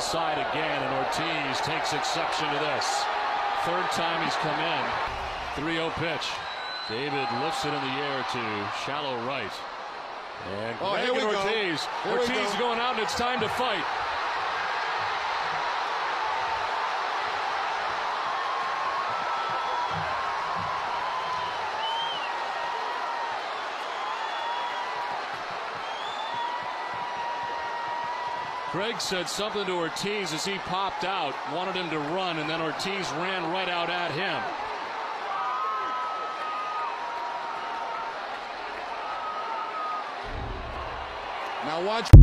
inside again, and Ortiz takes exception to this. Third time he's come in. 3-0 pitch. David lifts it in the air to shallow right. And Gregg and Ortiz. Ortiz is going out, and it's time to fight. Gregg said something to Ortiz as he popped out, wanted him to run, and then Ortiz ran right out at him. Now watch.